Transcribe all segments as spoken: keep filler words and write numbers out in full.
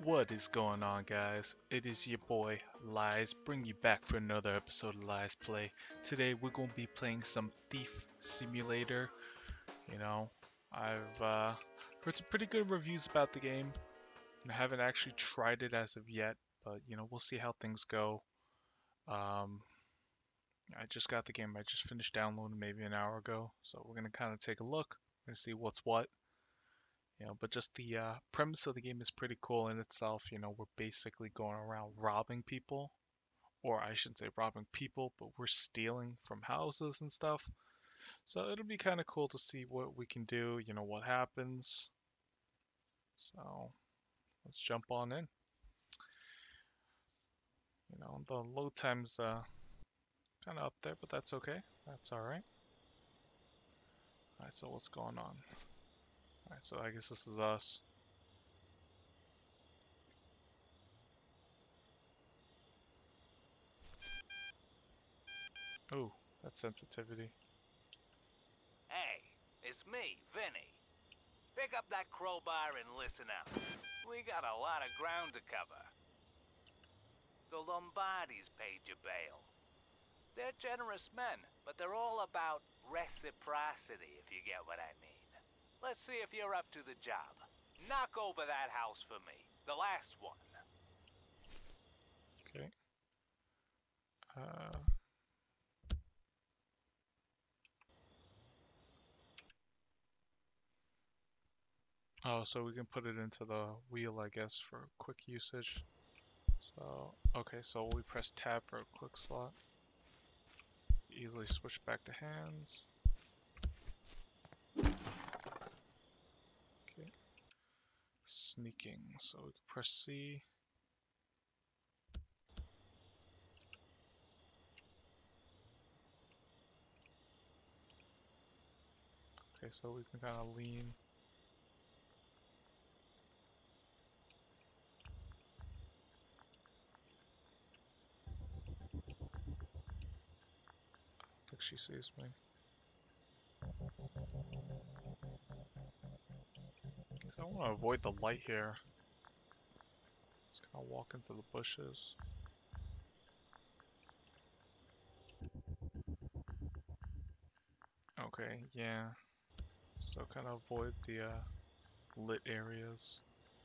What is going on, guys? It is your boy Lies, bring you back for another episode of LyesPlay. Today we're going to be playing some Thief Simulator. You know, I've uh, heard some pretty good reviews about the game. I haven't actually tried it as of yet, but you know, we'll see how things go. Um, I just got the game. I just finished downloading maybe an hour ago, so we're gonna kind of take a look and see what's what. You know, but just the uh, premise of the game is pretty cool in itself. You know, we're basically going around robbing people, or I shouldn't say robbing people, but we're stealing from houses and stuff. So it'll be kind of cool to see what we can do, you know, what happens. So let's jump on in. You know, the load time's uh, kind of up there, but that's okay. That's all right. All right, so what's going on? All right, so I guess this is us. Oh, that's sensitivity. Hey, it's me, Vinny. Pick up that crowbar and listen out. We got a lot of ground to cover. The Lombardis paid your bail. They're generous men, but they're all about reciprocity, if you get what I mean. Let's see if you're up to the job. Knock over that house for me. The last one. Okay. Uh... Oh, so we can put it into the wheel, I guess, for quick usage. So, okay, so we press tab for a quick slot. Easily switch back to hands. Okay. Sneaking, so we can press C. Okay, so we can kind of lean. I think she sees me. So I want to avoid the light here. Just kind of walk into the bushes. Okay, yeah. So kind of avoid the uh, lit areas.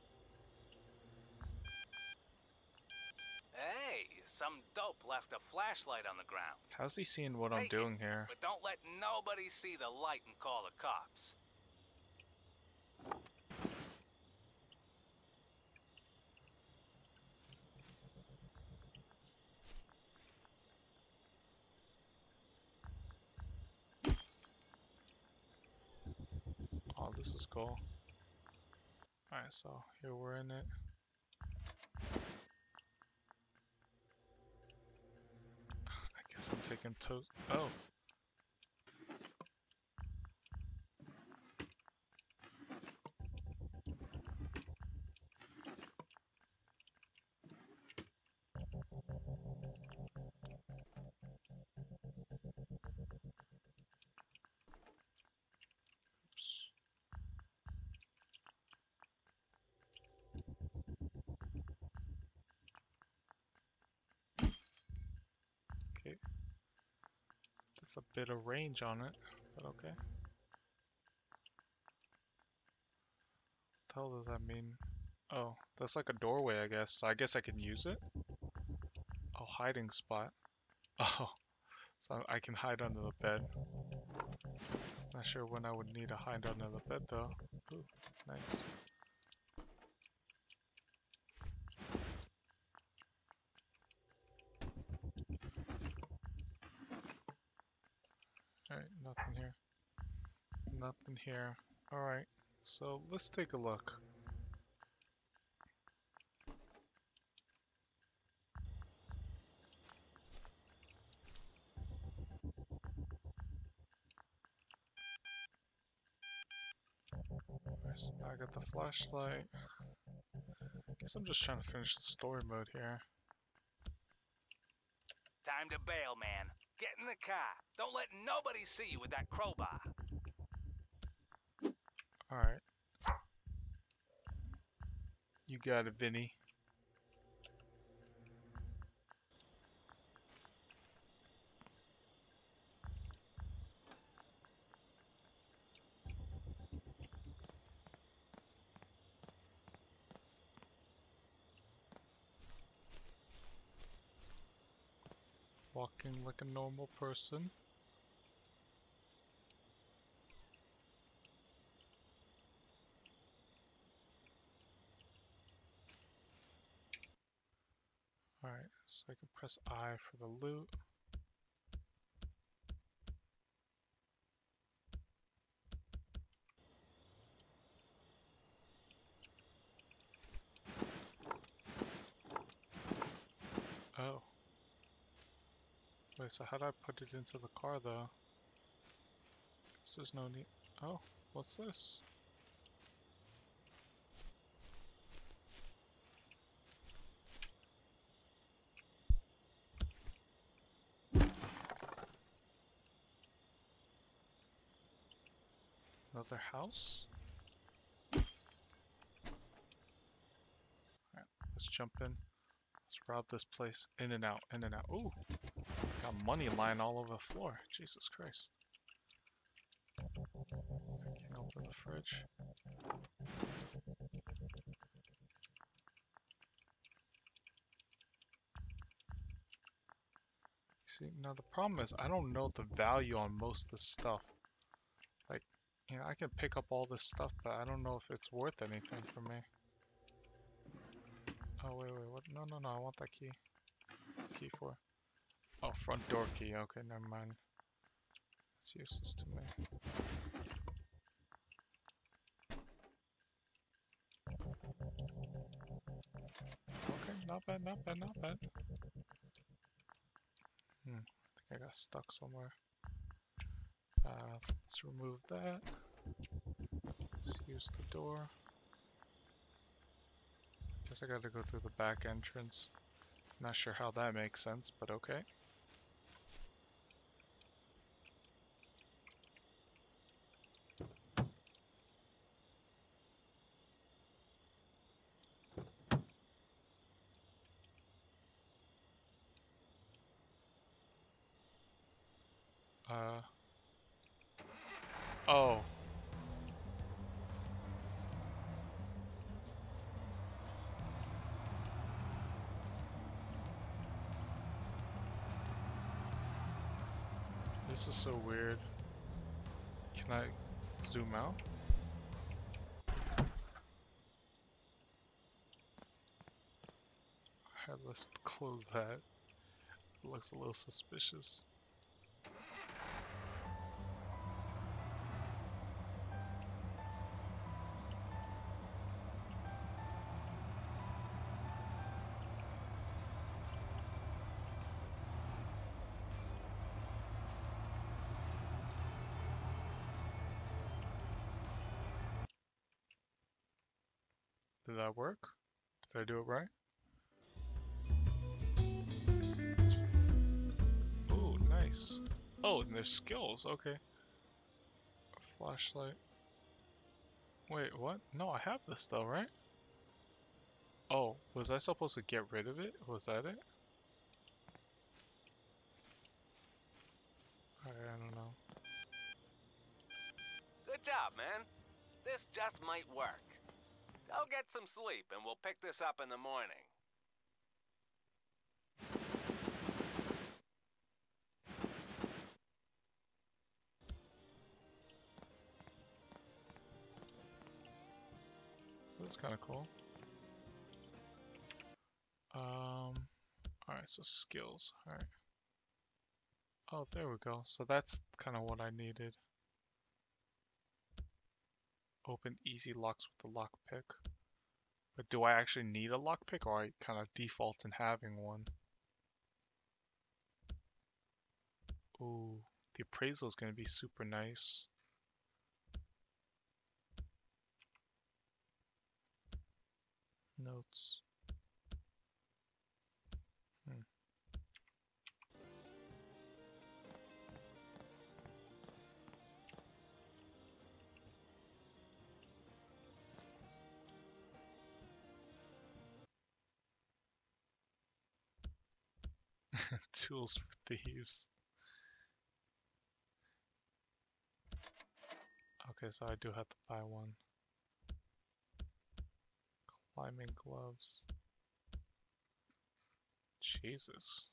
Hey, some dope left a flashlight on the ground. How's he seeing what Take I'm doing it, here? but don't let nobody see the light and call the cops. Oh, this is cool. Alright, so here we're in it. I guess I'm taking toast. Oh. Oops. Okay. That's a bit of range on it, but okay. What the hell does that mean? Oh, that's like a doorway, I guess. So I guess I can use it? Oh, hiding spot. Oh, so I can hide under the bed. Not sure when I would need to hide under the bed though. Ooh, nice. Alright, nothing here. Nothing here. Alright, so let's take a look. Alright, so now I got the flashlight. Guess I'm just trying to finish the story mode here. Time to bail, man. Get in the car. Don't let nobody see you with that crowbar. Alright. You got it, Vinny. Walking like a normal person. Alright, so I can press I for the loot. Oh. Wait, so how do I put it into the car though? Guess there's no need. Oh, what's this? Another house? Alright, let's jump in. Let's rob this place. In and out, in and out. Ooh! Got money lying all over the floor. Jesus Christ. I can't open the fridge. See, now the problem is I don't know the value on most of the stuff. Like, you know, I can pick up all this stuff, but I don't know if it's worth anything for me. Oh, wait, wait, what? No, no, no, I want that key. What's the key for? Oh, front door key. Okay, never mind. It's useless to me. Okay, not bad, not bad, not bad. Hmm, I think I got stuck somewhere. Uh, let's remove that. Let's use the door. Guess I gotta go through the back entrance. Not sure how that makes sense, but okay. Uh. Oh. This is so weird. Can I zoom out? Alright, let's close that. It looks a little suspicious. Did that work? Did I do it right? Ooh, nice. Oh, and there's skills, okay. Flashlight. Wait, what? No, I have this though, right? Oh, was I supposed to get rid of it? Was that it? I, I don't know. Good job, man. This just might work. Go get some sleep and we'll pick this up in the morning. That's kind of cool. Um, alright, so skills, alright. Oh, there we go. So that's kind of what I needed. Open easy locks with the lockpick. But do I actually need a lockpick, or I kind of default in having one? Ooh, the appraisal is going to be super nice. Notes. Hmm. Tools for thieves. Okay, so I do have to buy one. Climbing gloves. Jesus.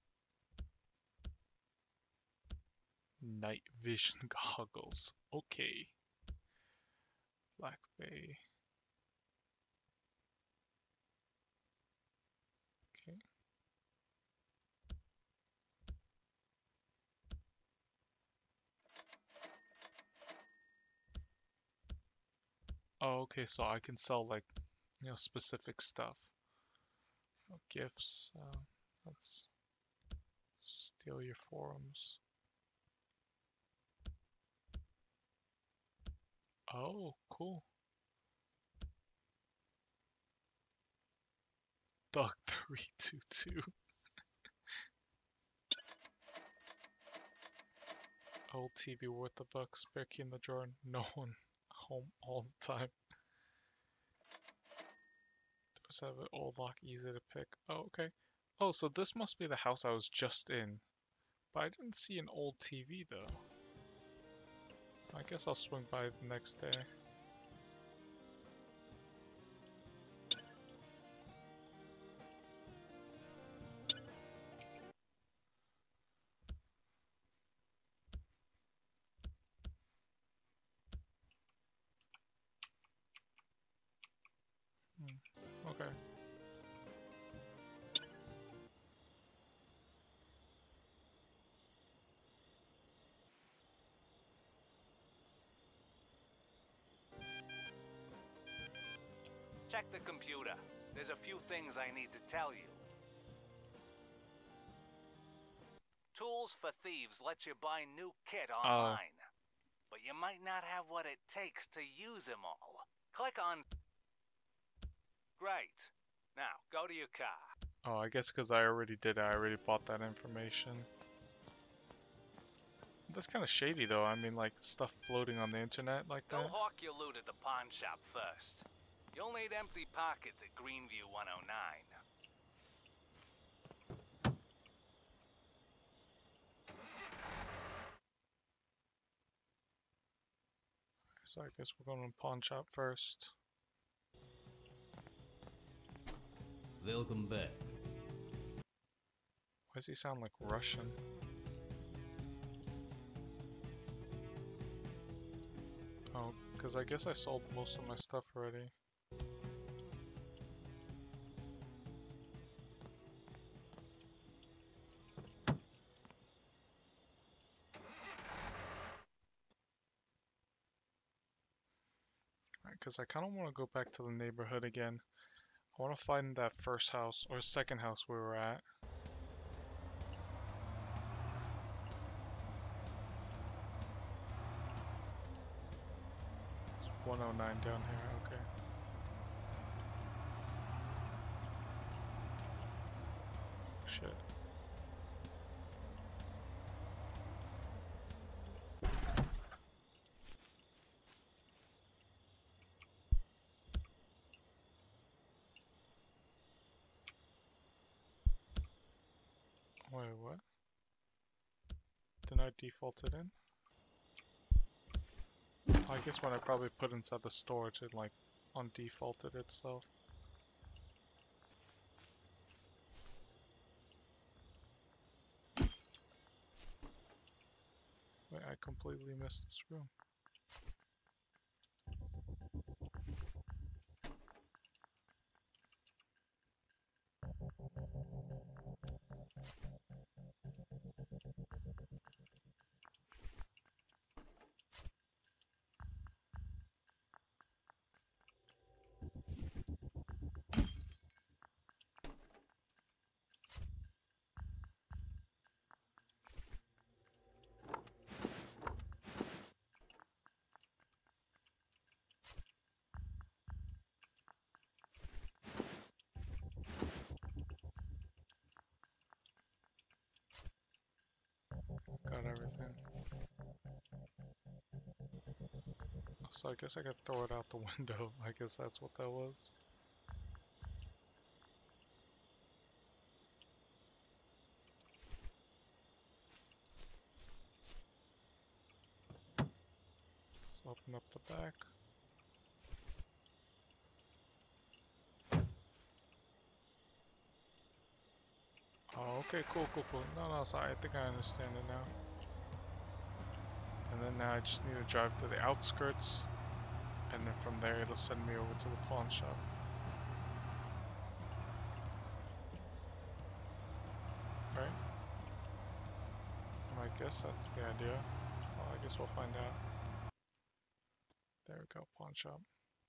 Night vision goggles. Okay. Black Bay. Okay. Oh, okay, so I can sell like, you know, specific stuff. Oh, gifts. Uh, let's steal your forums. Oh, cool. Duck three two two. Old T V worth a buck. Spare key in the drawer. No one home all the time. Doors have an old lock, easy to pick. Oh, okay. Oh, so this must be the house I was just in. But I didn't see an old T V though. I guess I'll swing by the next day. Hmm. Okay. Check the computer. There's a few things I need to tell you. Tools for Thieves lets you buy new kit online. Oh. But you might not have what it takes to use them all. Click on... Great. Now, go to your car. Oh, I guess because I already did it, I already bought that information. That's kind of shady though, I mean like stuff floating on the internet like Go that. Go hawk your loot at the pawn shop first. You'll need empty pockets at Greenview one oh nine. So I guess we're going to pawn shop first. Welcome back. Why does he sound like Russian? Oh, because I guess I sold most of my stuff already. Because I kind of want to go back to the neighborhood again. I want to find that first house, or second house we were at. It's one oh nine down here, okay. Shit. Wait, what? Didn't I default it in? Oh, I guess when I probably put inside the storage, it like undefaulted itself. Wait, I completely missed this room. Got everything. So I guess I could throw it out the window. I guess that's what that was. Open up the back. Oh, okay, cool, cool, cool. No, no, sorry, I think I understand it now. And then now I just need to drive to the outskirts, and then from there it'll send me over to the pawn shop. Right? I guess that's the idea. Well, I guess we'll find out. There we go, pawn shop.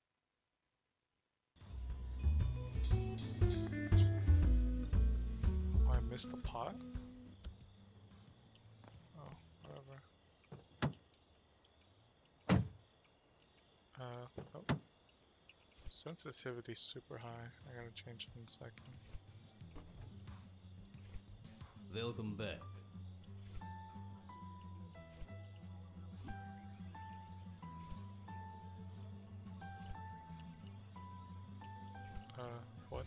Oh, I missed the pot? Oh, whatever. Uh, oh. Sensitivity's super high. I gotta change it in a second. Welcome back. Uh, what?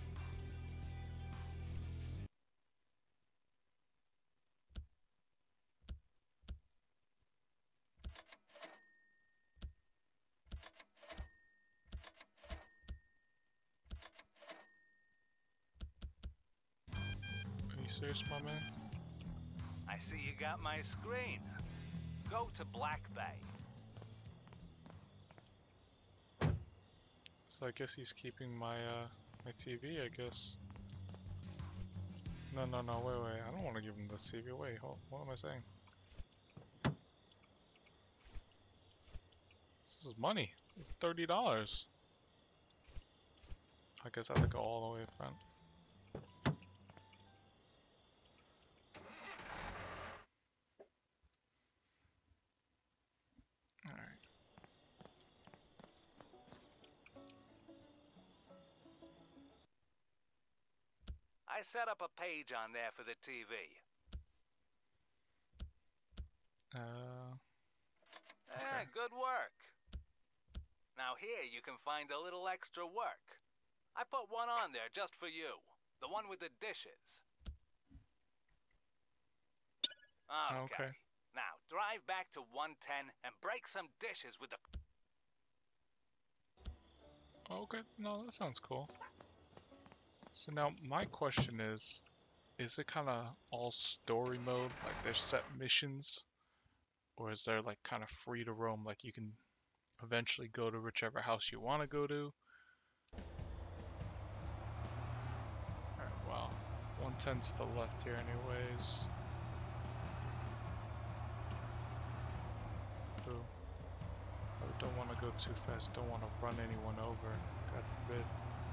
Are you serious, my man? I see you got my screen. Go to Black Bay. So I guess he's keeping my, uh, my T V, I guess. No, no, no, wait, wait. I don't want to give him the T V. Wait, hold, what am I saying? This is money. It's thirty dollars. I guess I have to go all the way front. Alright. I set up a page on there for the T V. Uh, Eh, good work. Now here you can find a little extra work. I put one on there just for you. The one with the dishes. Okay. Okay. Now drive back to one ten and break some dishes with the... okay, no, that sounds cool. So now my question is, is it kind of all story mode, like there's set missions? Or is there like kind of free to roam, like you can eventually go to whichever house you want to go to? Alright, well, one ten's to the left here anyways. Ooh. I don't want to go too fast, don't want to run anyone over, God forbid.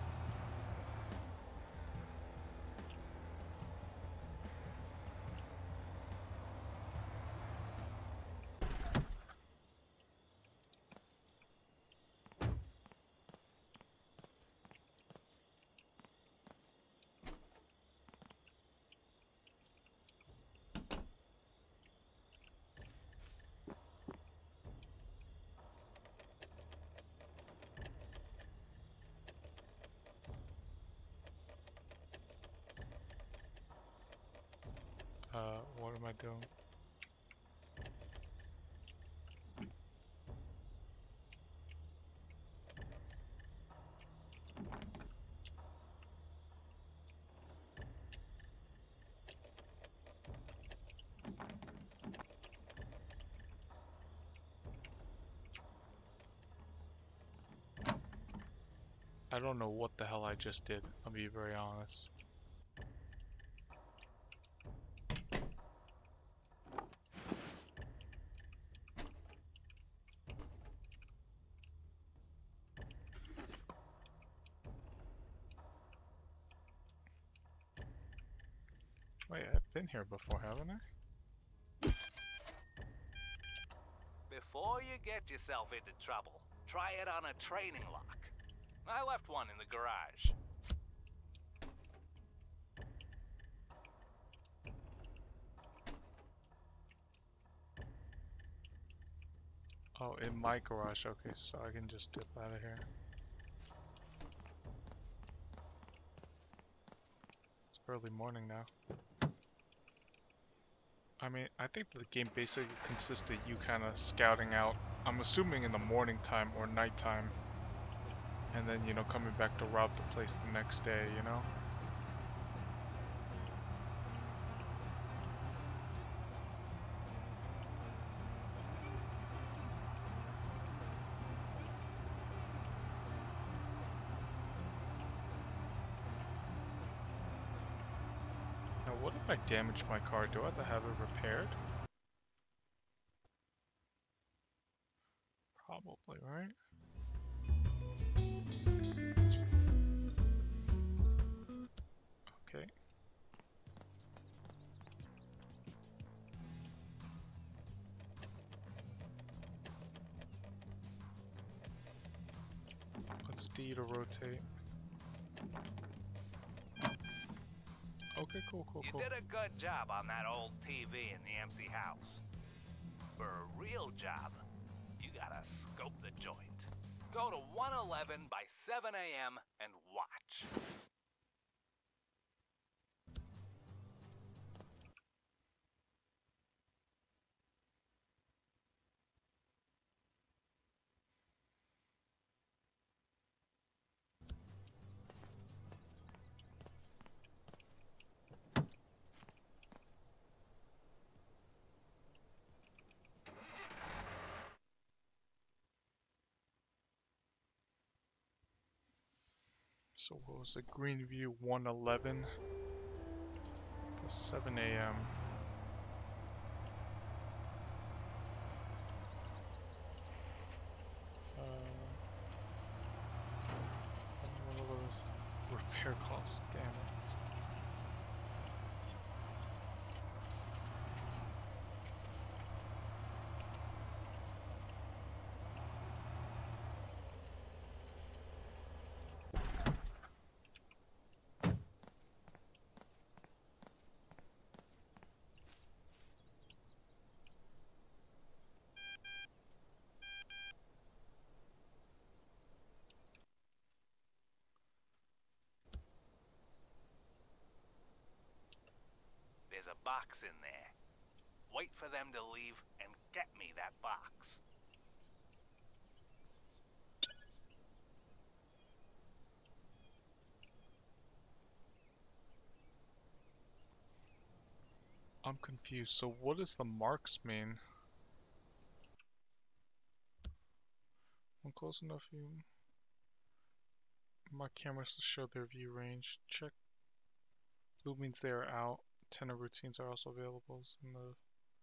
Uh, what am I doing? I don't know what the hell I just did, I'll be very honest. Wait, I've been here before, haven't I? Before you get yourself into trouble, try it on a training lock. I left one in the garage. Oh, in my garage, okay, so I can just dip out of here. It's early morning now. I mean, I think the game basically consists of you kind of scouting out, I'm assuming in the morning time or nighttime, and then, you know, coming back to rob the place the next day, you know? Now, what if I damage my car? Do I have to have it repaired? Probably, right? Okay. Let's D to rotate. Okay, cool, cool, You cool. did a good job on that old T V in the empty house. For a real job, you gotta scope the joint. Go to one eleven by seven A M and watch. So what was it? Greenview one eleven, seven A M Uh, I don't know what those repair costs. Damn it. There's a box in there. Wait for them to leave and get me that box. I'm confused. So what does the marks mean? When close enough, you mark cameras to show their view range. Check. Blue means they are out. Tenor routines are also available in the.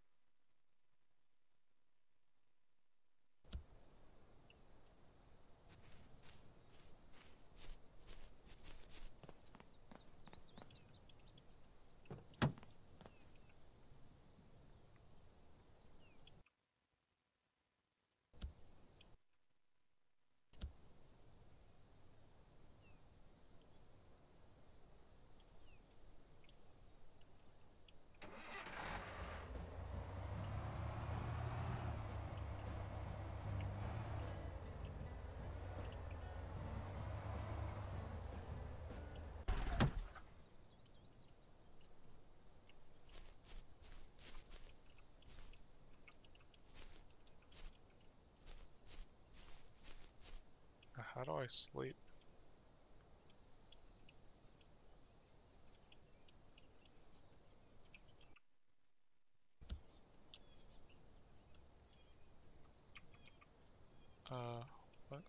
How do I sleep? Uh, what?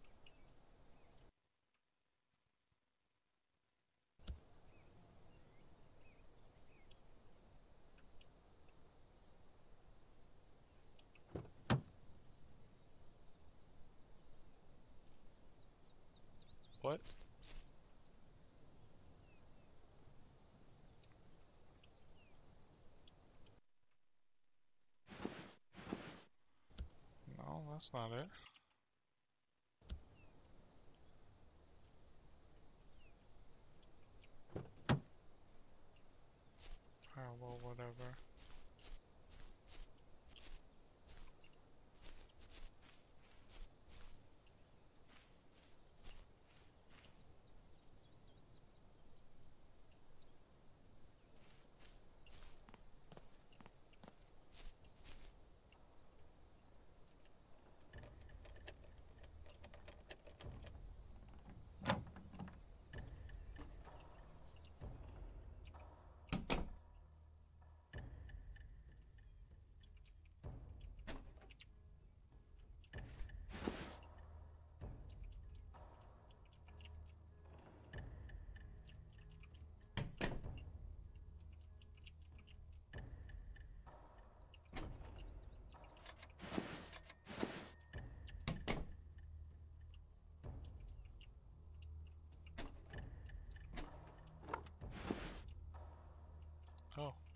What? No, that's not it. Oh, well, whatever.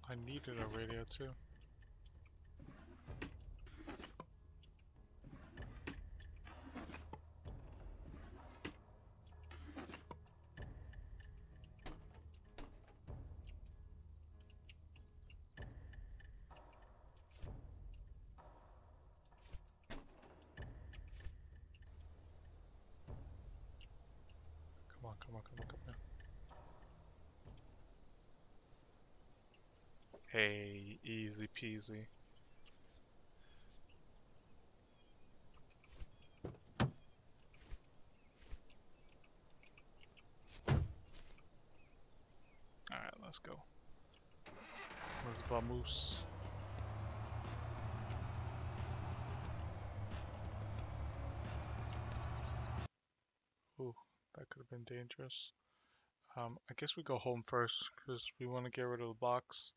I needed a radio too. Come on, come on, come on, come on. Hey, easy peasy. Alright, let's go. Let's vamoose. Ooh, that could have been dangerous. Um, I guess we go home first because we want to get rid of the box.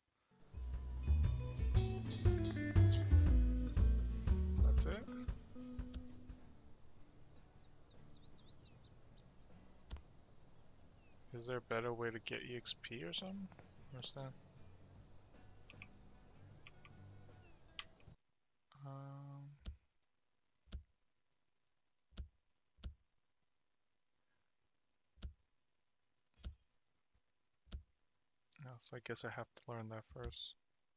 That's it. Is there a better way to get E X P or something? Where's that? Um, no, so I guess I have to learn that first.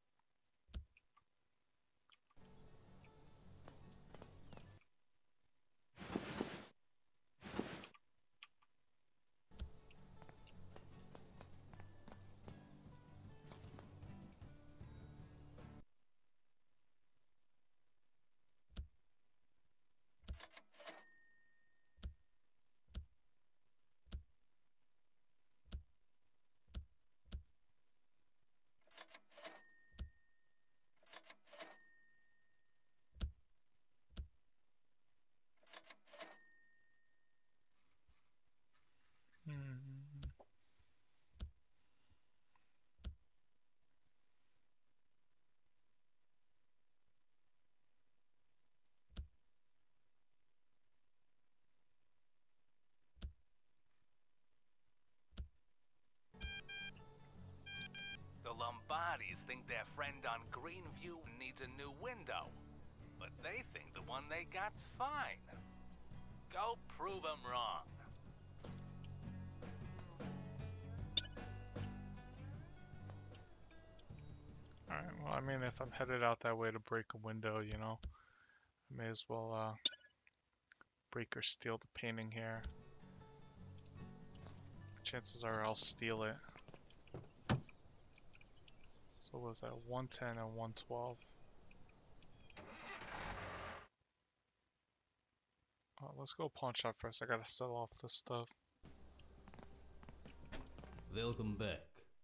Hmm. The Lombardis think their friend on Greenview needs a new window, but they think the one they got's fine. Go prove them wrong. Alright, well, I mean, if I'm headed out that way to break a window, you know, I may as well uh, break or steal the painting here. Chances are I'll steal it. So what was that, one ten and one twelve? Oh, let's go pawn shop first. I gotta sell off this stuff. Welcome back.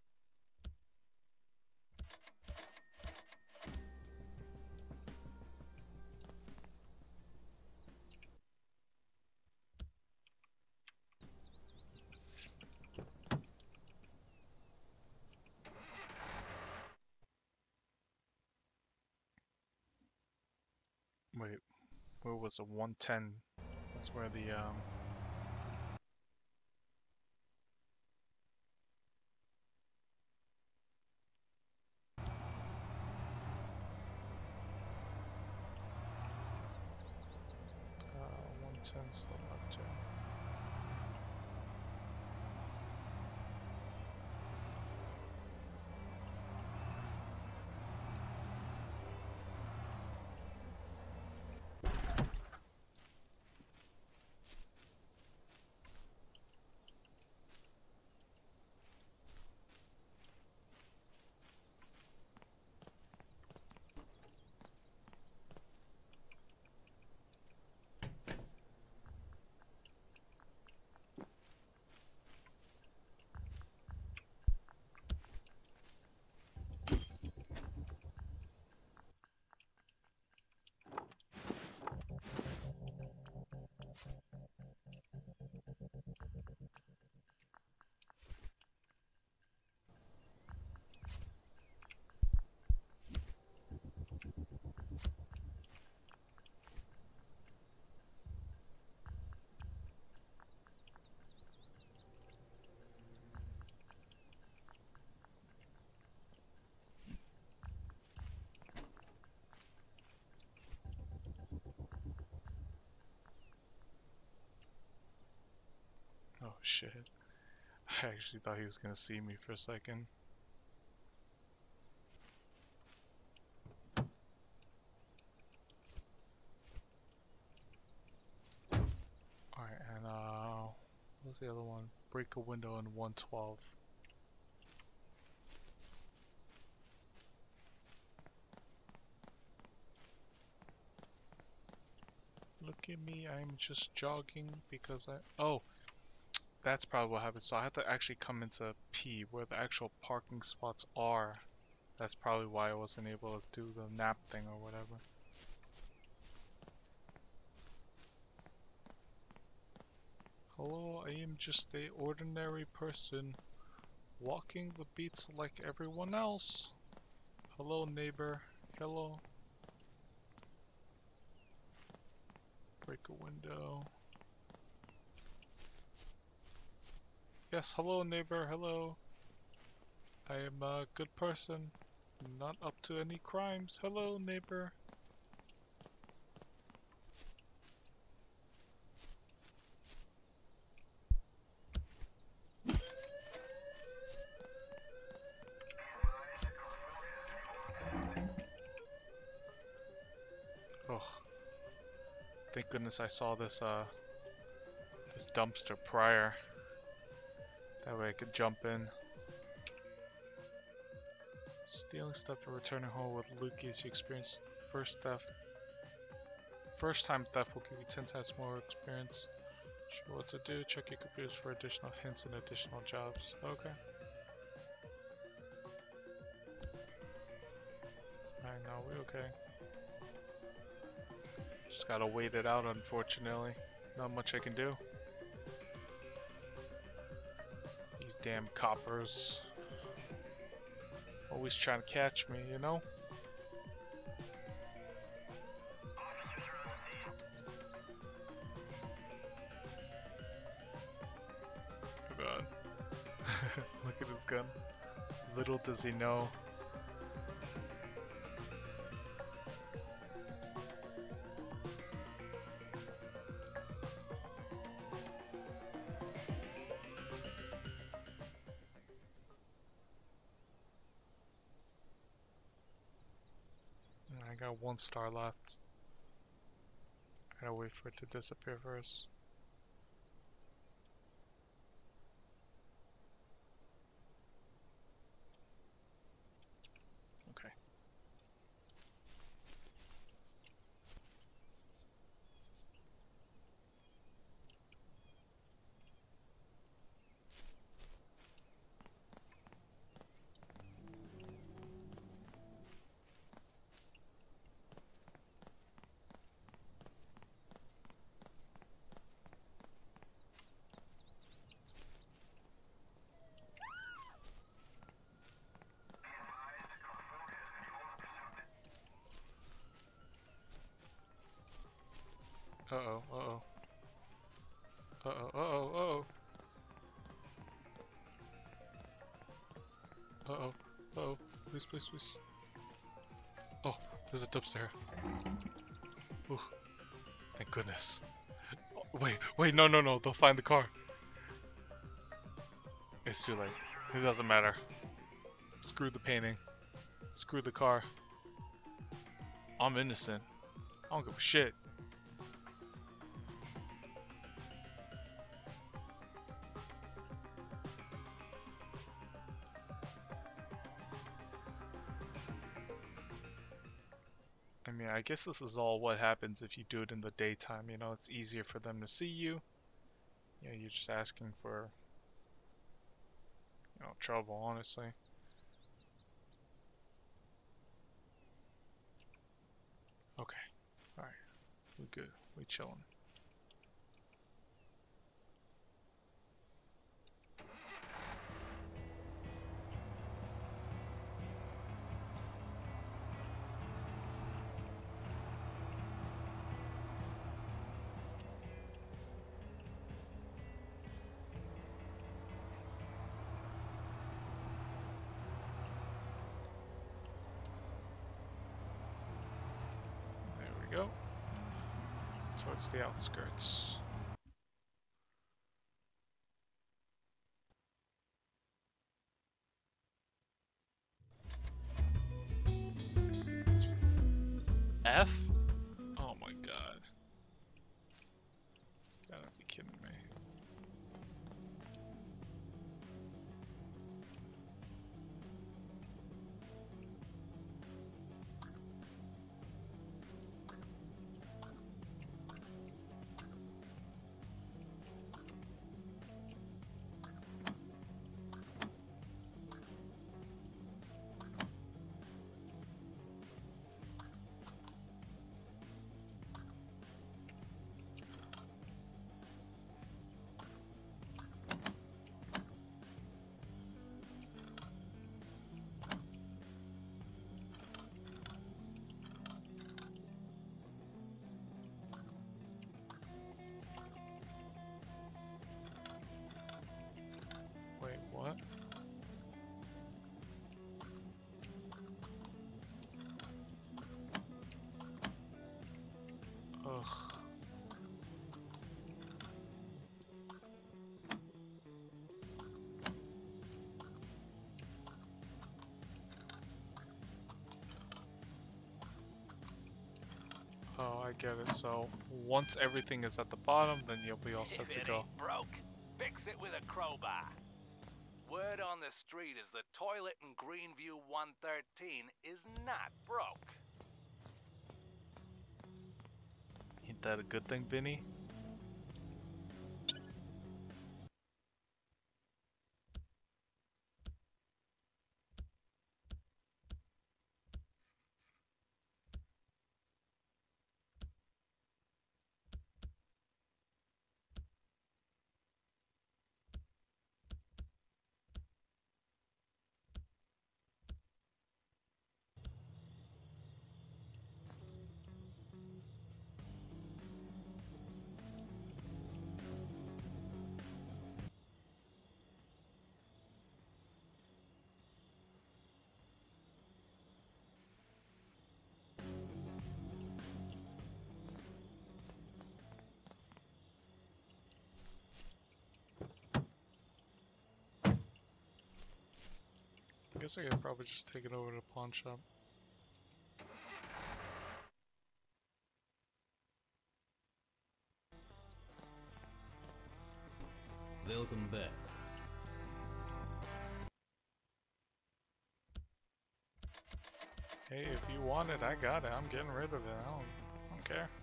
Wait, where was it? one ten. That's where the um. Uh, one ten still left here. shit. I actually thought he was gonna see me for a second. Alright, and uh, what was the other one? Break a window in one twelve. Look at me, I'm just jogging because I... Oh, that's probably what happened. So I had to actually come into P, where the actual parking spots are. That's probably why I wasn't able to do the nap thing or whatever. Hello, I am just a ordinary person, walking the beats like everyone else. Hello, neighbor. Hello. Break a window. Yes, hello, neighbor. Hello. I am a good person, not up to any crimes. Hello, neighbor. Oh, thank goodness I saw this uh this dumpster prior. That way I could jump in. Stealing stuff or returning home with loot gives you experience. First theft. First time theft will give you ten times more experience. Sure what to do. Check your computers for additional hints and additional jobs. Okay. Alright, now we okay. Just gotta wait it out, unfortunately. Not much I can do. These damn coppers. Always trying to catch me, you know? Oh god. Look at his gun. Little does he know. I got one star left. I gotta wait for it to disappear first. Okay. Uh-oh, uh-oh. Uh-oh, uh-oh, uh-oh. Uh-oh, uh-oh. Please, please, please. Oh, there's a dumpster. Ooh, thank goodness. Oh, wait, wait, no, no, no. They'll find the car. It's too late. It doesn't matter. Screw the painting. Screw the car. I'm innocent. I don't give a shit. I mean, I guess this is all what happens if you do it in the daytime, you know, it's easier for them to see you. You know, you're just asking for, you know, trouble, honestly. Okay, alright, we good, we chillin'. Go towards the outskirts. F? Oh my god. Gotta be kidding me. Wait, what? Ugh. Oh, I get it. So once everything is at the bottom, then you'll be all set If to it go. ain't broke, fix it with a crowbar. Word on the street is the toilet in Greenview one thirteen is not broke. Ain't that a good thing, Vinny? I guess I could probably just take it over to the pawn shop. Welcome back. Hey, if you want it, I got it. I'm getting rid of it. I don't, I don't care.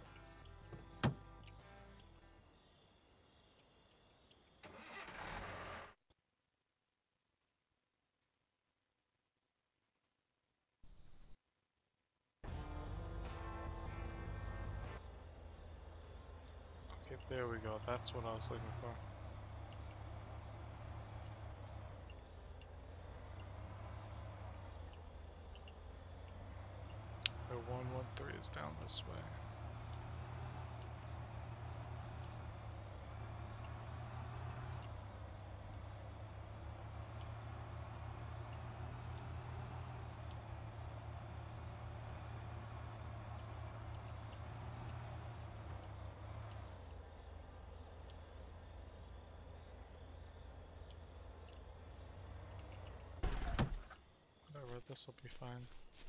Okay, there we go. That's what I was looking for. The one one three is down this way. Whatever, this will be fine.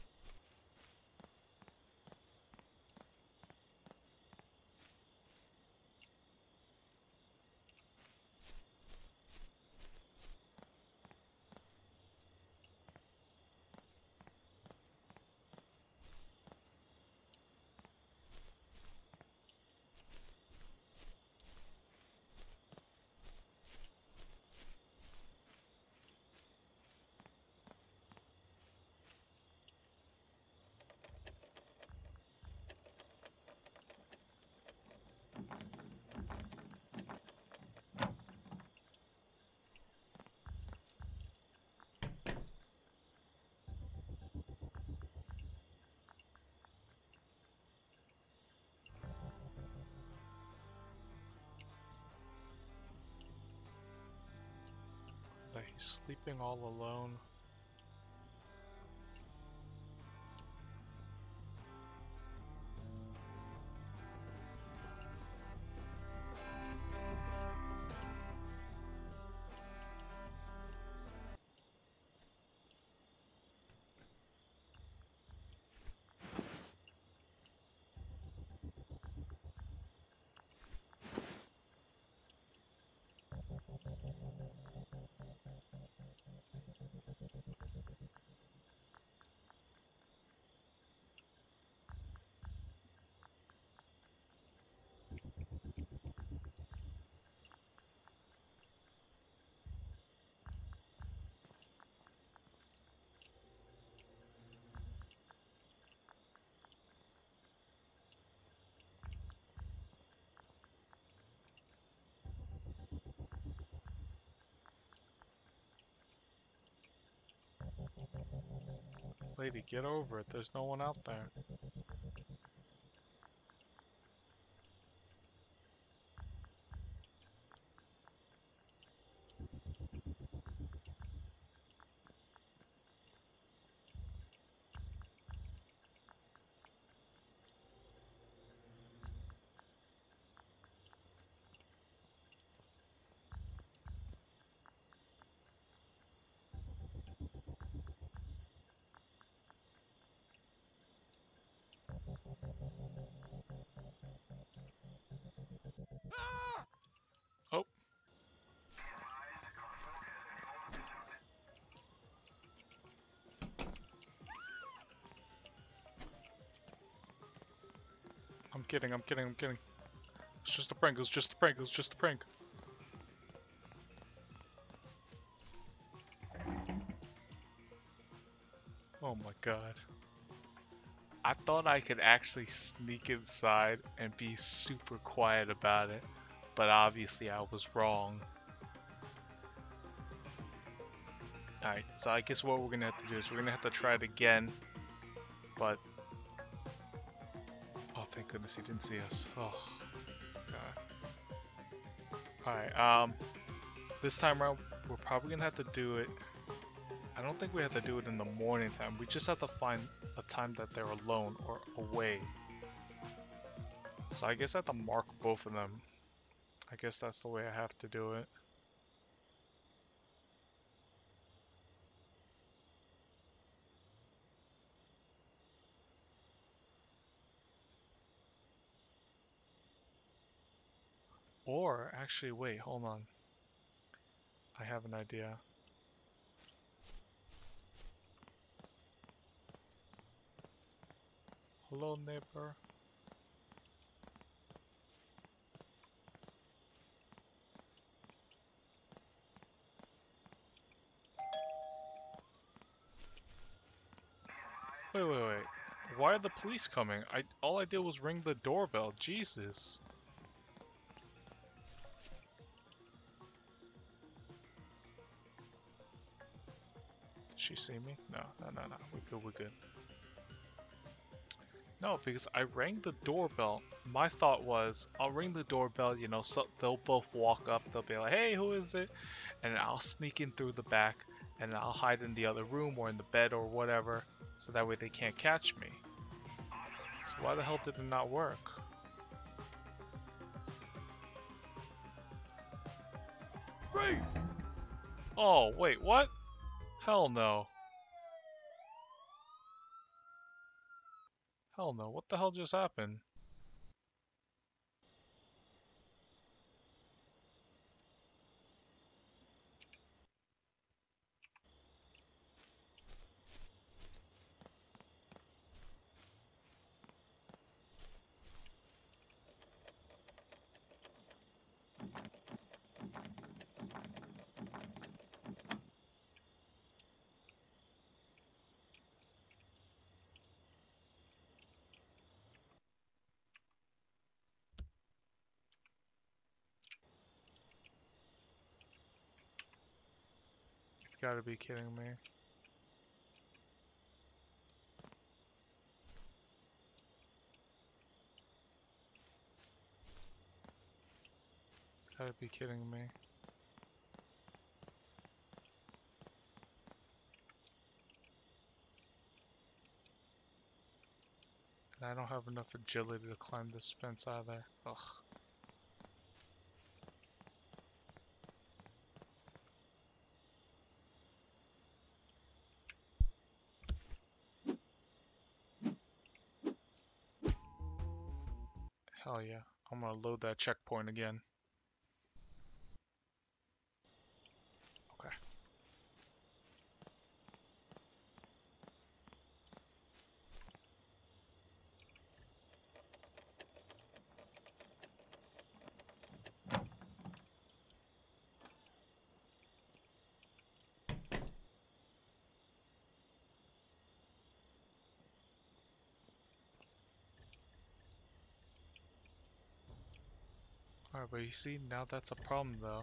That he's sleeping all alone. Lady, get over it. There's no one out there. Oh, I'm kidding, I'm kidding, I'm kidding. It's just a prank, it's just a prank, it's just a prank. Oh my god. I thought I could actually sneak inside and be super quiet about it, but obviously I was wrong. Alright, so I guess what we're gonna have to do is we're gonna have to try it again, but... Oh, thank goodness he didn't see us. Oh, god. Alright, um, this time around, we're probably gonna have to do it... I don't think we have to do it in the morning time. We just have to find a time that they're alone or away. So I guess I have to mark both of them. I guess that's the way I have to do it. Or, actually, wait, hold on. I have an idea. Hello, neighbor. Wait, wait, wait. Why are the police coming? I all I did was ring the doorbell. Jesus. Did she see me? No, no, no, no. We good, we good. No, because I rang the doorbell. My thought was, I'll ring the doorbell, you know, so they'll both walk up. They'll be like, hey, who is it? And I'll sneak in through the back, and I'll hide in the other room or in the bed or whatever, so that way they can't catch me. So why the hell did it not work? Freeze! Oh, wait, what? Hell no. Hell no, what the hell just happened? You've gotta be kidding me. Gotta be kidding me. And I don't have enough agility to climb this fence either. Ugh. Hell yeah. I'm gonna load that checkpoint again. Okay. Alright, but you see, now that's a problem though.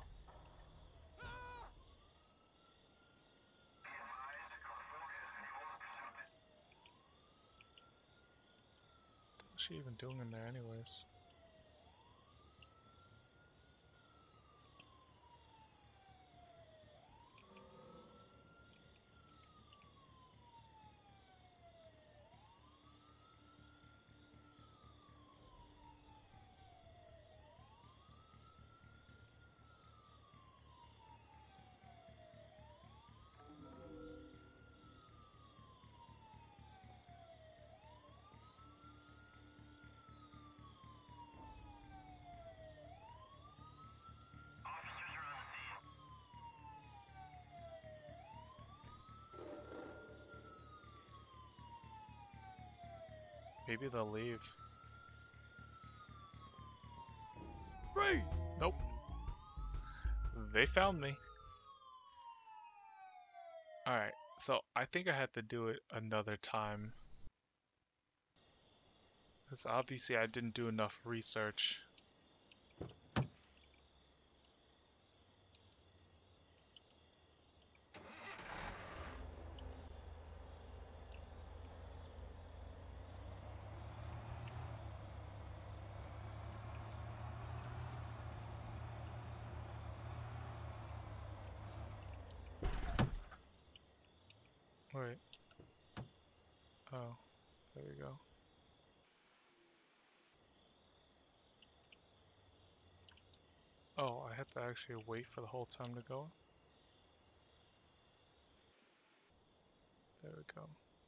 What's she even doing in there anyways? Maybe they'll leave. Freeze! Nope. They found me. Alright, so I think I had to do it another time. Because obviously I didn't do enough research. Wait. Oh, there we go. Oh, I had to actually wait for the whole time to go. There we go.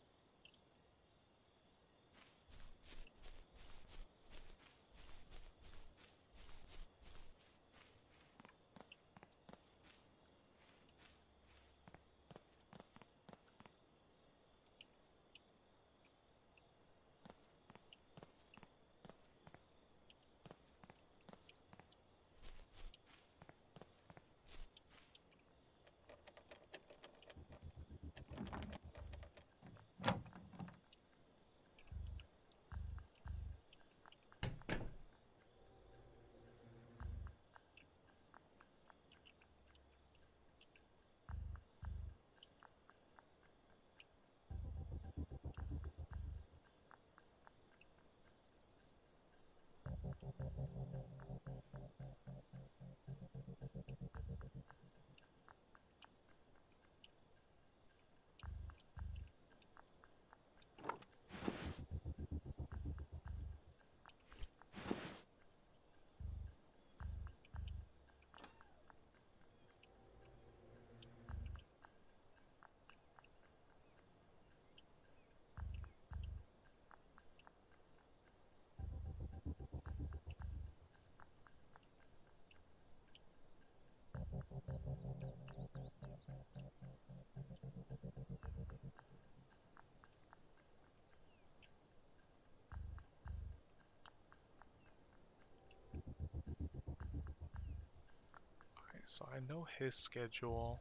Okay, so I know his schedule.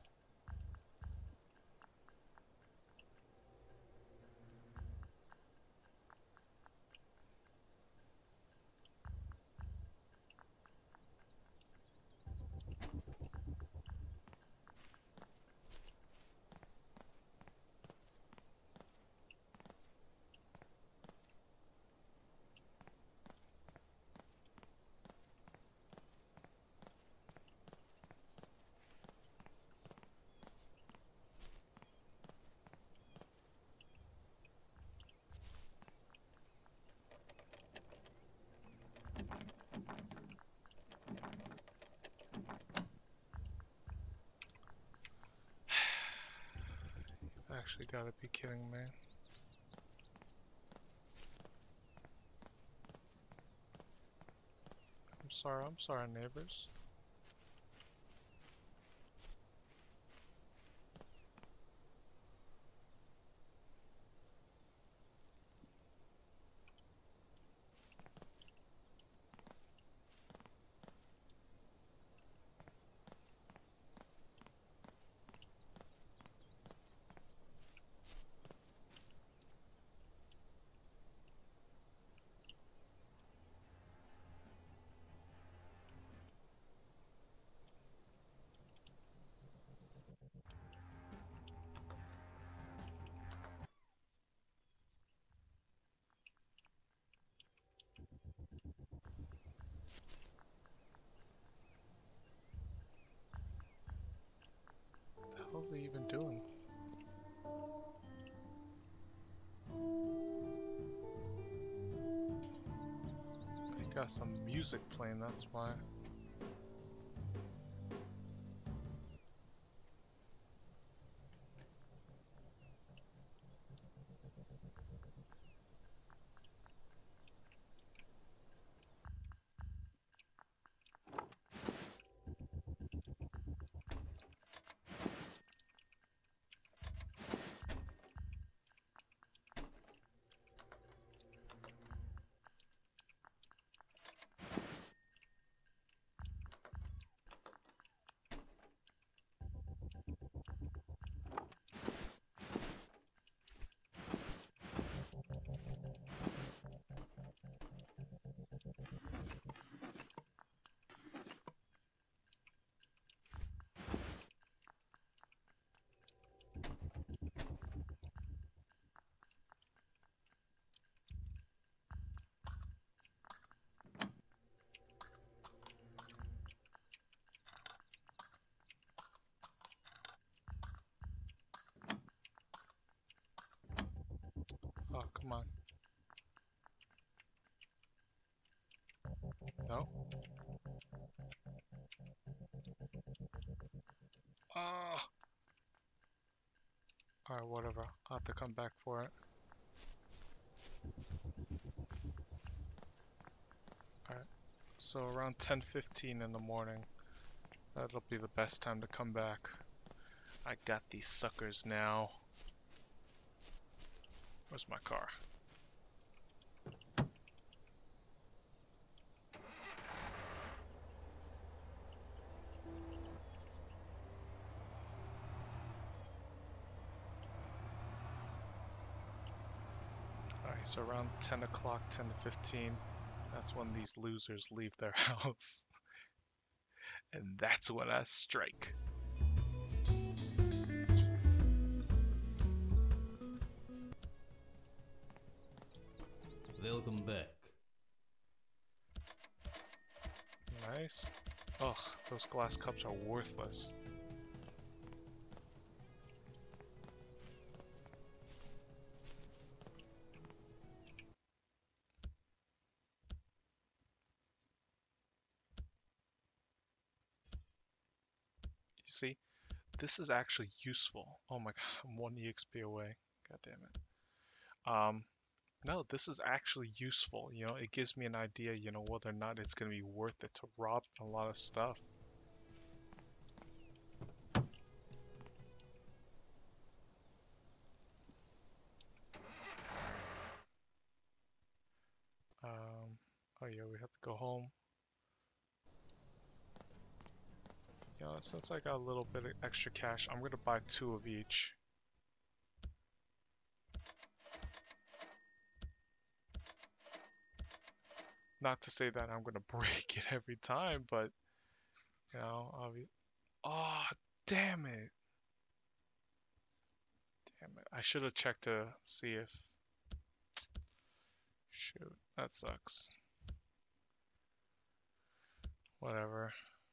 Actually, gotta be kidding me. I'm sorry, I'm sorry, neighbors. hell's he even doing? He got some music playing, that's why. Oh, come on. No. Ah. Alright, whatever. I'll have to come back for it. Alright. So around ten fifteen in the morning. That'll be the best time to come back. I got these suckers now. Where's my car? Alright, so around ten o'clock, ten to fifteen, that's when these losers leave their house. And that's when I strike. Welcome back. Nice. Ugh, those glass cups are worthless. You see, this is actually useful. Oh my god, I'm one E X P away. God damn it. Um, no, this is actually useful. You know, it gives me an idea, you know, whether or not it's going to be worth it to rob a lot of stuff. Um, oh yeah, we have to go home. You know, since I got a little bit of extra cash, I'm going to buy two of each. Not to say that I'm going to break it every time, but, you know, I'll be... Oh, damn it. Damn it. I should have checked to see if... Shoot, that sucks. Whatever.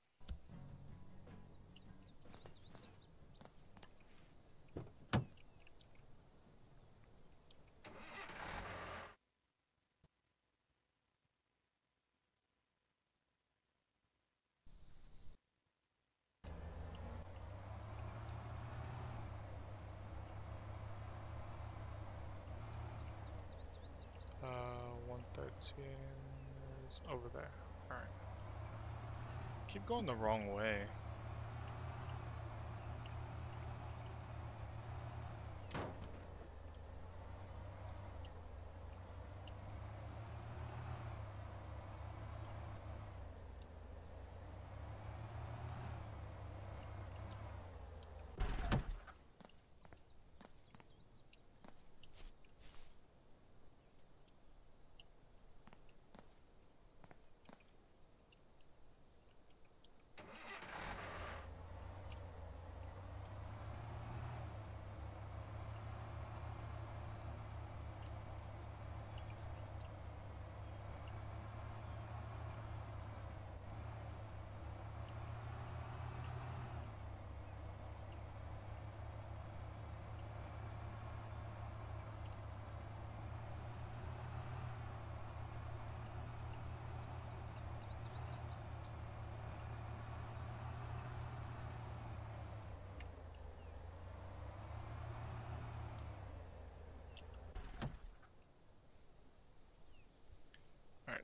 Uh, one thirteen is over there. Alright. Keep going the wrong way.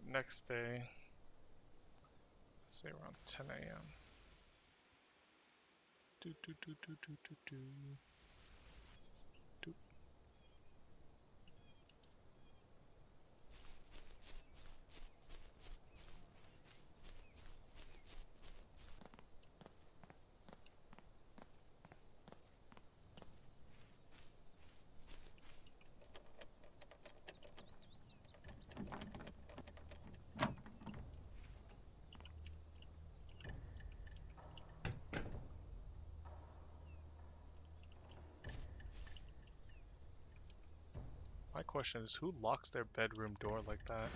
next day. Let's say around ten A M Do do do do do do do. Do. My question is, who locks their bedroom door like that?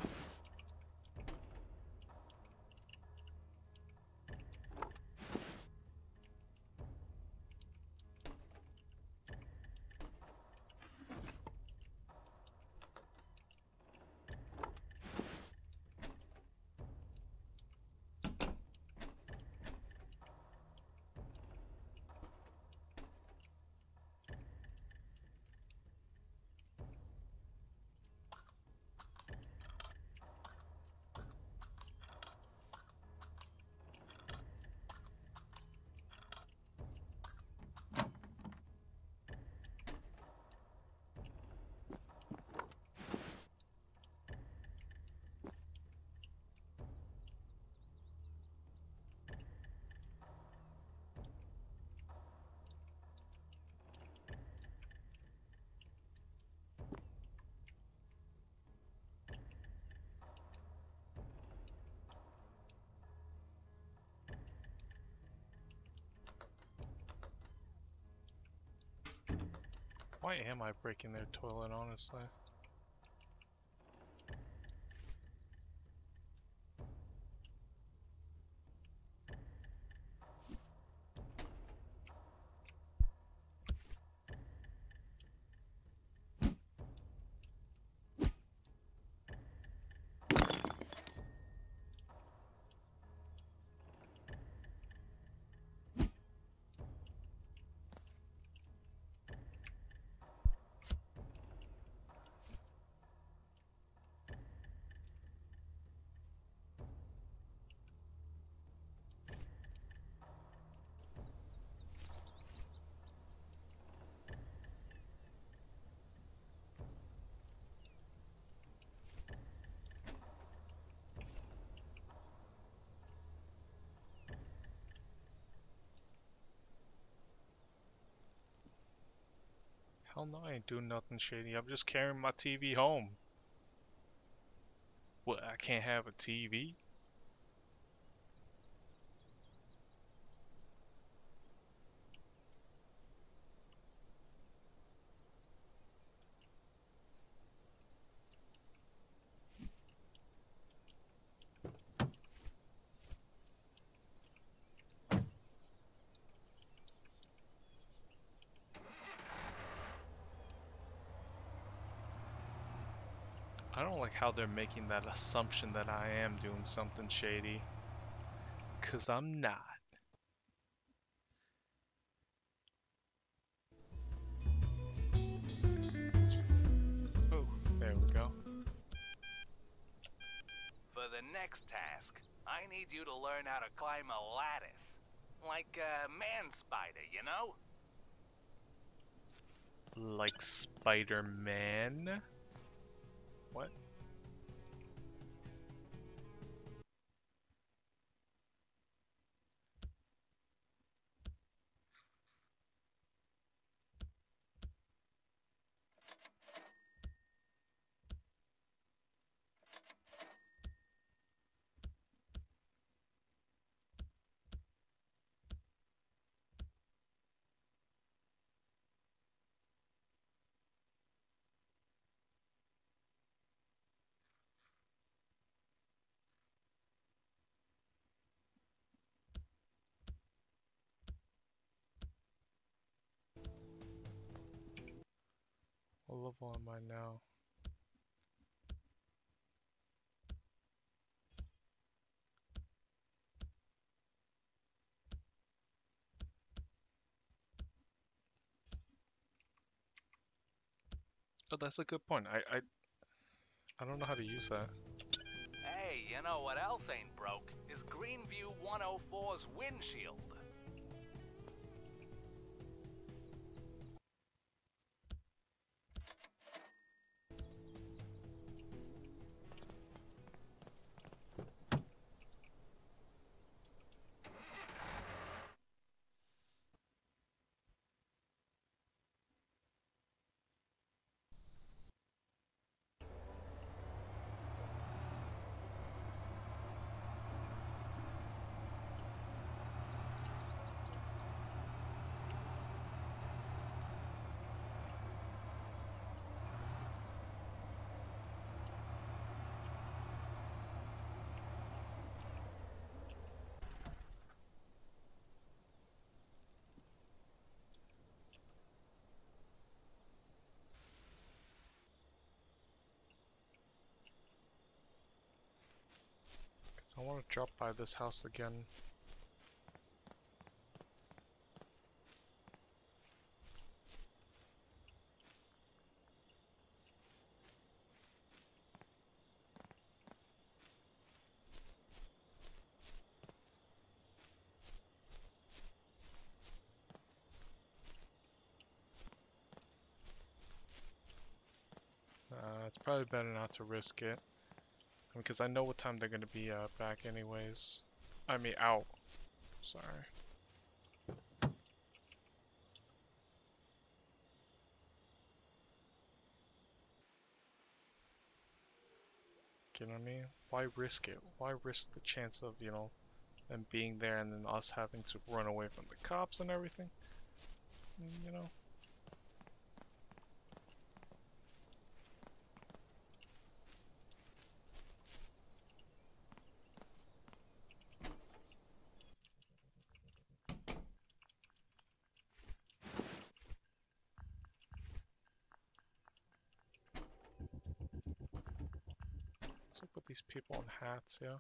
Why am I breaking their toilet, honestly? Hell no, I ain't doing nothing shady. I'm just carrying my T V home. What, I can't have a T V? I don't like how they're making that assumption that I am doing something shady. 'Cause I'm not. Oh, there we go. For the next task, I need you to learn how to climb a lattice. Like a man spider, you know? Like Spider-Man? What? What level am I now? Oh, that's a good point. I, I, I don't know how to use that. You know what else ain't broke? Is Greenview one oh four's windshield. Cause I want to drop by this house again. Uh, it's probably better not to risk it. Because I know what time they're going to be uh, back anyways. I mean, out. Sorry. You know what I mean? Why risk it? Why risk the chance of, you know, them being there and then us having to run away from the cops and everything? You know? What's up with these people in hats, yeah?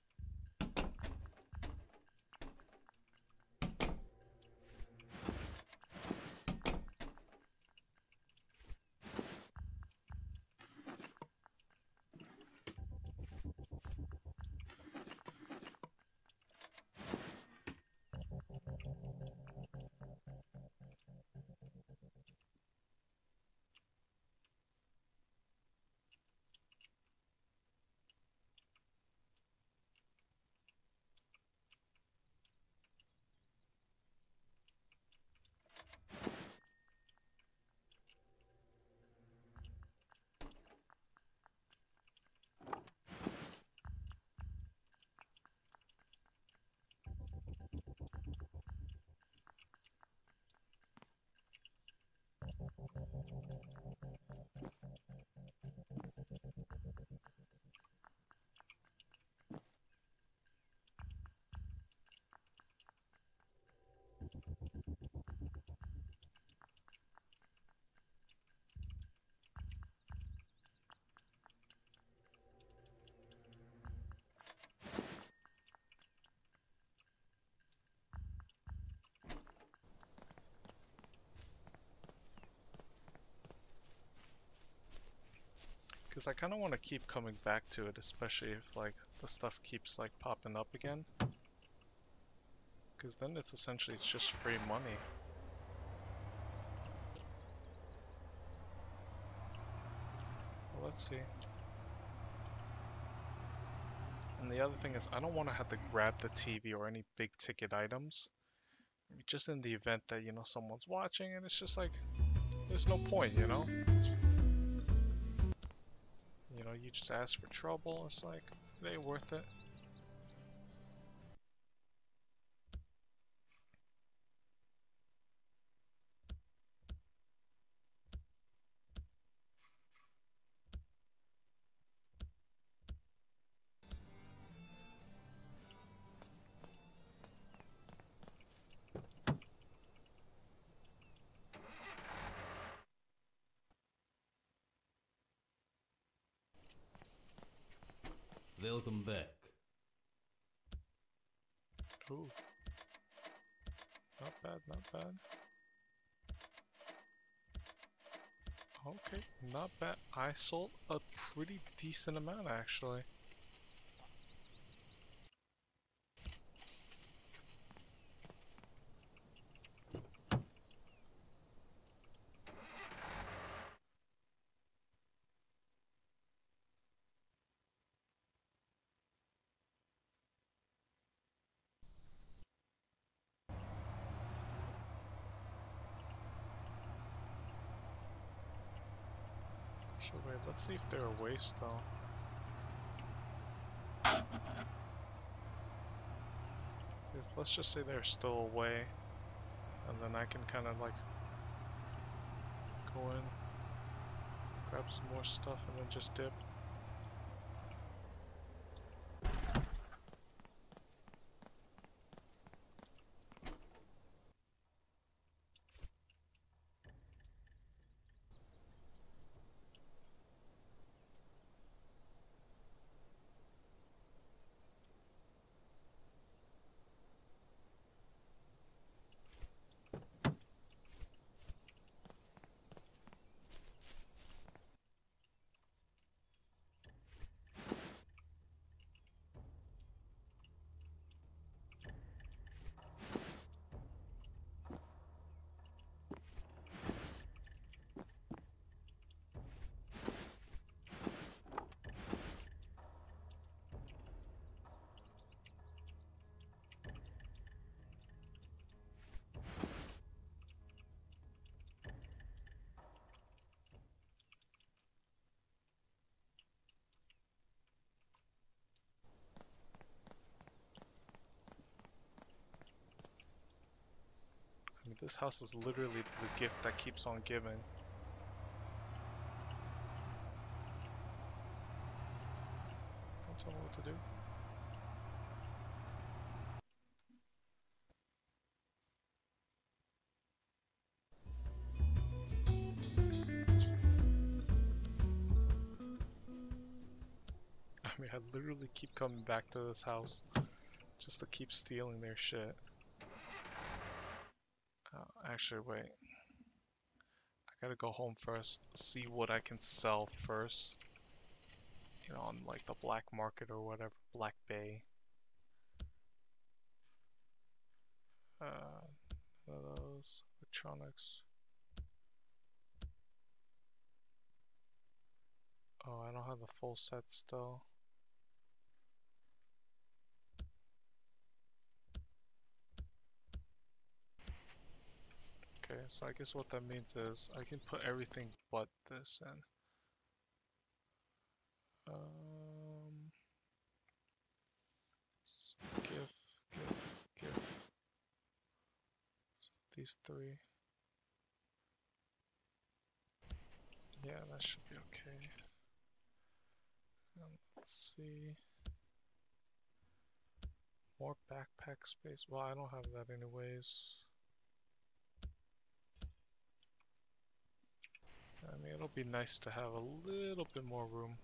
Because I kind of want to keep coming back to it, especially if like the stuff keeps like popping up again. Because then it's essentially it's just free money. Well, let's see. And the other thing is I don't want to have to grab the T V or any big ticket items. Just in the event that, you know, someone's watching and it's just like, there's no point, you know? You know, you just ask for trouble, it's like, it ain't worth it. Welcome back. Ooh. Not bad, not bad. Okay, not bad. I sold a pretty decent amount actually. Actually, wait, let's see if they're away still. Yes, let's just say they're still away, and then I can kind of like go in, grab some more stuff, and then just dip. I mean, this house is literally the gift that keeps on giving. Don't tell me what to do. I mean, I literally keep coming back to this house just to keep stealing their shit. Uh, actually, wait. I gotta go home first, see what I can sell first. You know, on like the black market or whatever, Black Bay. Uh, none of those electronics. Oh, I don't have the full set still. Okay, so I guess what that means is I can put everything but this in. Um, give, give, give. These three. Yeah, that should be okay. Um, let's see. More backpack space. Well, I don't have that anyways. I mean, it'll be nice to have a little bit more room.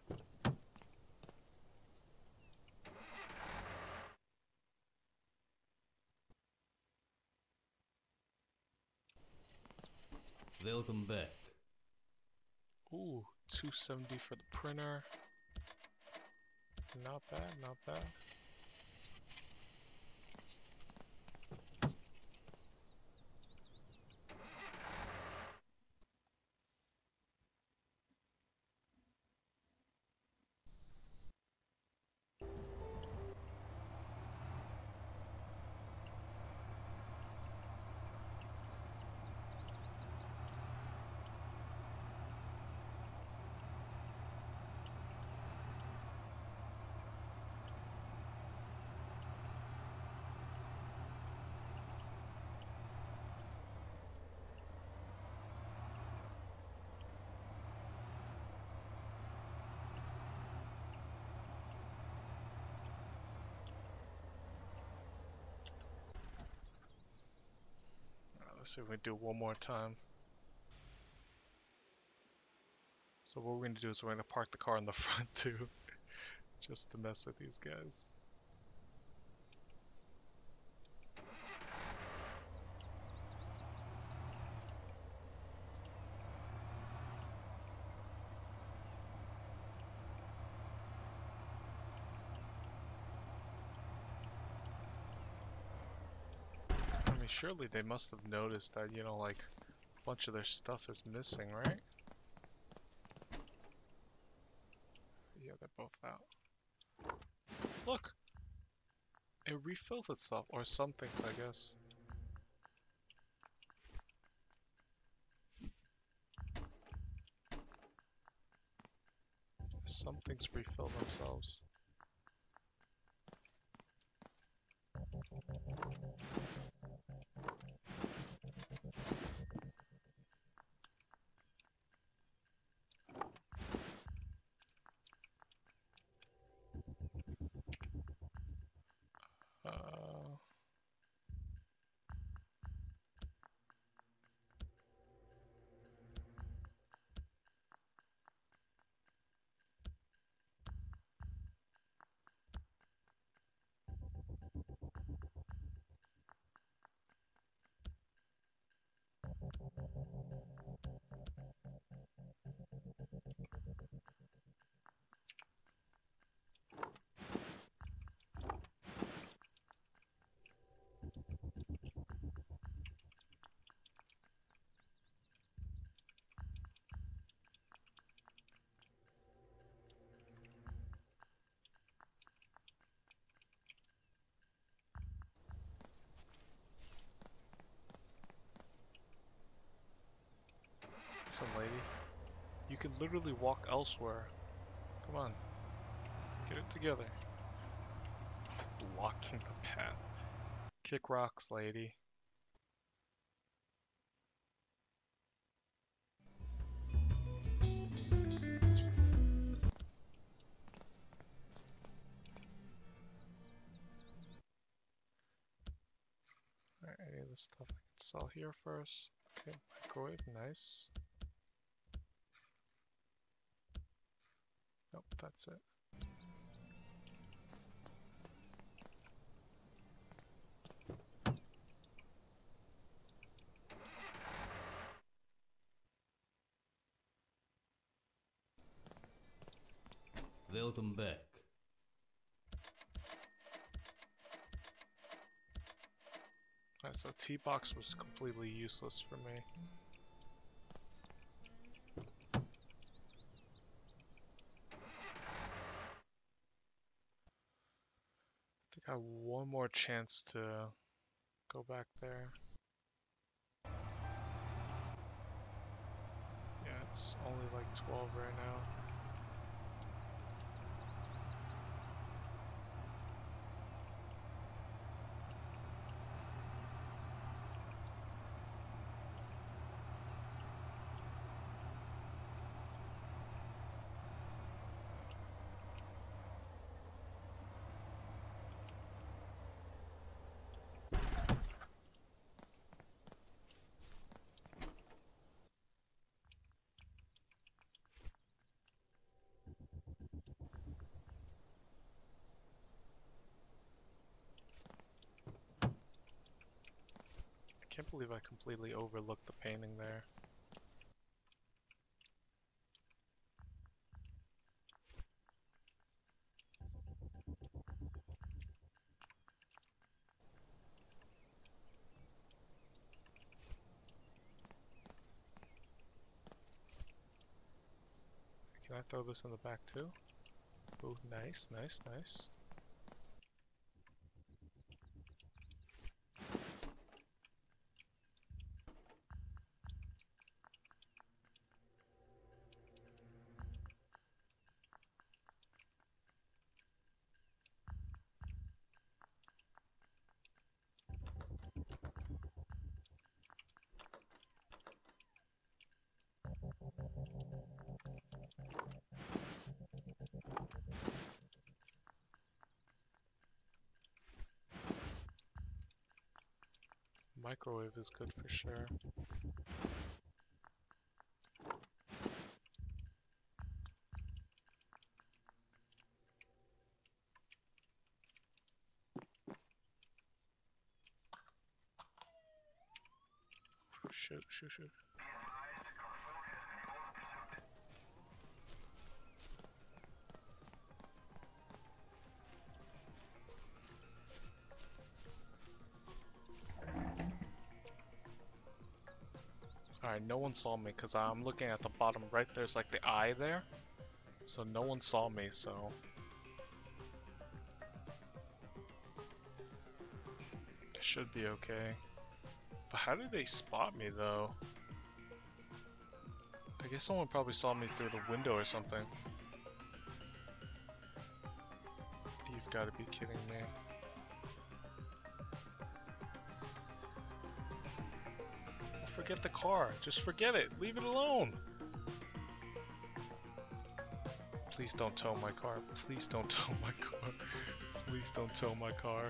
Welcome back. Ooh, two seventy for the printer. Not bad, not bad. Let's see if we can do it one more time. So what we're going to do is we're going to park the car in the front too, just to mess with these guys. I mean, surely they must have noticed that, you know, like, a bunch of their stuff is missing, right? Yeah, they're both out. Look! It refills itself, or some things, I guess. some things refill themselves. Uh, Listen, lady, you can literally walk elsewhere. Come on, get it together. Blocking the path. Kick rocks, lady. Alright, any of this stuff I can sell here first. Okay, microwave, nice. Nope, that's it. Welcome back. Alright, so T-box was completely useless for me. I think I have one more chance to go back there. Yeah, it's only like twelve right now. I can't believe I completely overlooked the painting there. Can I throw this in the back too? Oh, nice, nice, nice. Microwave is good for sure. Shoot, shoot, shoot. Alright, no one saw me because I'm looking at the bottom right. There's like the eye there. So no one saw me, so... it should be okay. But how did they spot me though? I guess someone probably saw me through the window or something. gotta be kidding me. Forget the car. Just forget it. Leave it alone. Please don't tow my car. Please don't tow my car. Please don't tow my car.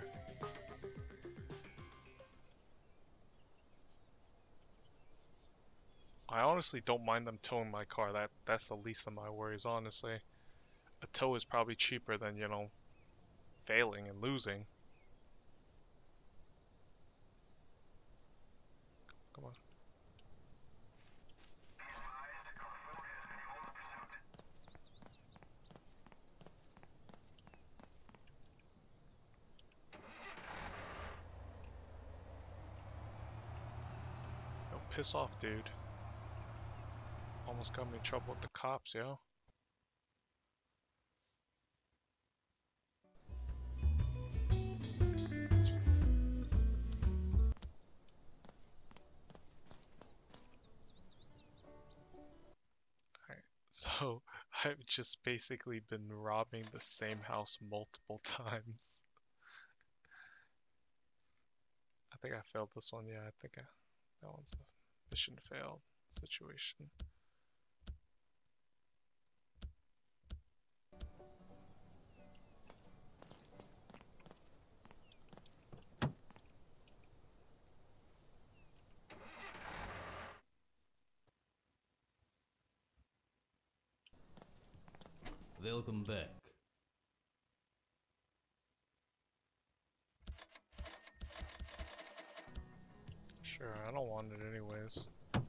I honestly don't mind them towing my car. That that's the least of my worries, honestly. A tow is probably cheaper than, you know, failing and losing. Come on. Yo, piss off, dude. Almost got me in trouble with the cops, yo. Alright, so I've just basically been robbing the same house multiple times. I think I failed this one, yeah, I think I, that one's a mission failed situation. Welcome back. Sure, I don't want it anyways.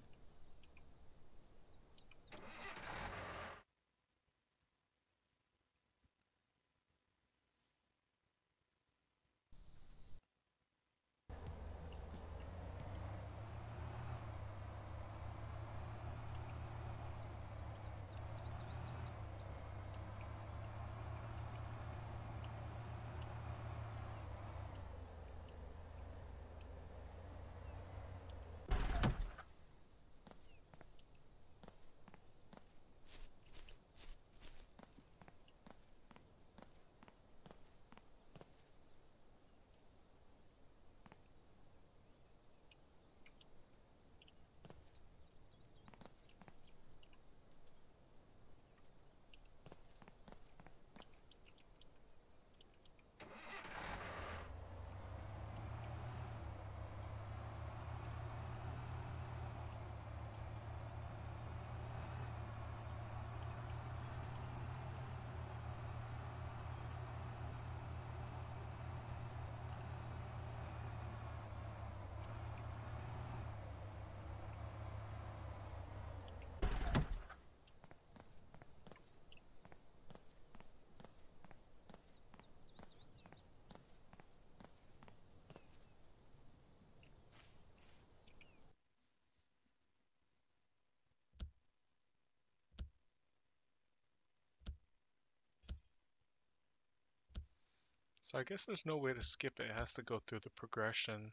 So I guess there's no way to skip it. It has to go through the progression.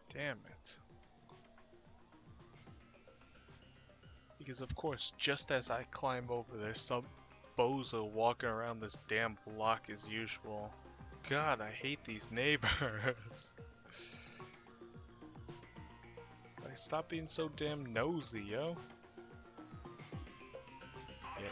Damn it. Because of course, just as I climb over, there's some bozo walking around this damn block as usual. God, I hate these neighbors. Like, stop being so damn nosy, yo. Yeah.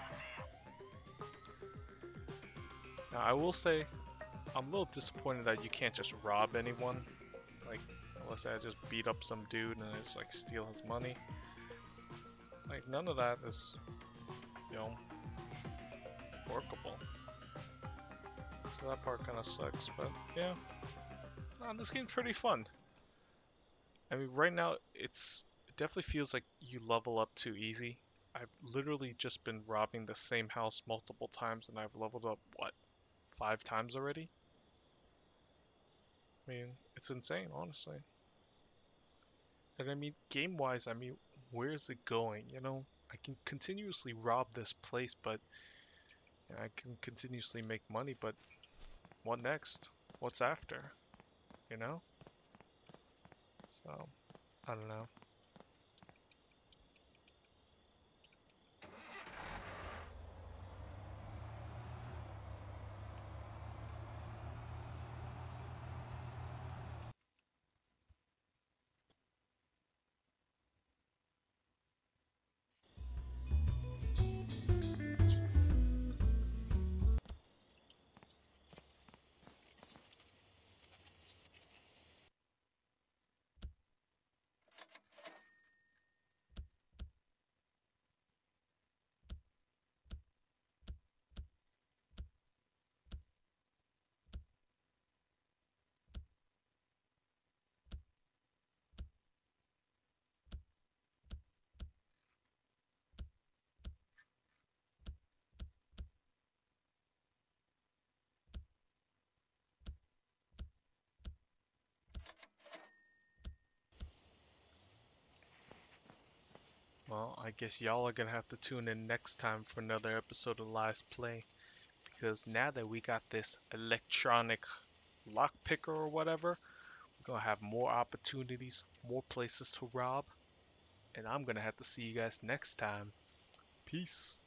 Now, I will say, I'm a little disappointed that you can't just rob anyone. Like, unless I just beat up some dude and I just, like, steal his money. Like, none of that is, you know, workable. So that part kind of sucks, but yeah. Nah, this game's pretty fun. I mean, right now, it's it definitely feels like you level up too easy. I've literally just been robbing the same house multiple times, and I've leveled up, what, five times already? I mean, it's insane, honestly. And I mean, game-wise, I mean, where is it going? You know, I can continuously rob this place, but you know, I can continuously make money, but what next? What's after? You know? So, I don't know. Well, I guess y'all are gonna have to tune in next time for another episode of LyesPlay, because now that we got this electronic lockpicker or whatever, we're gonna have more opportunities, more places to rob, and I'm gonna have to see you guys next time. Peace.